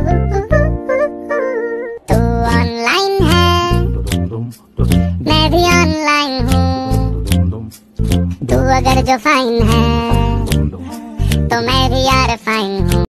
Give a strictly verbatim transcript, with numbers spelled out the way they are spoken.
तू ऑनलाइन है, मैं भी ऑनलाइन हूँ। तू अगर जो फाइन है तो मैं भी यार फाइन हूँ।